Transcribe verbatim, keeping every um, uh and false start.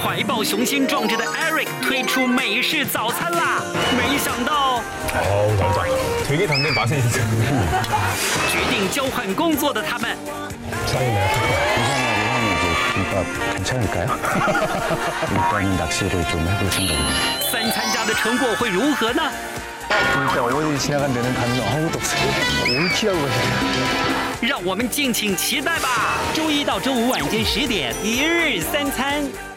怀抱雄心壮志的 Eric 推出美式早餐啦！没想到， 어우 달다. 되게 단데 맛은 있어. 决定交换工作的他们， 짱이네. 이상하게 형이 이제 김밥 괜찮을까요? 일단 낚시를 좀 해볼 생각입니다. 三餐家的成果会如何呢？ 일단 어머니 지나간 데는 가면 아무것도 없어요. 올키라고 하시네요. 让我们敬请期待吧！周一到周五晚间十点，一日三餐。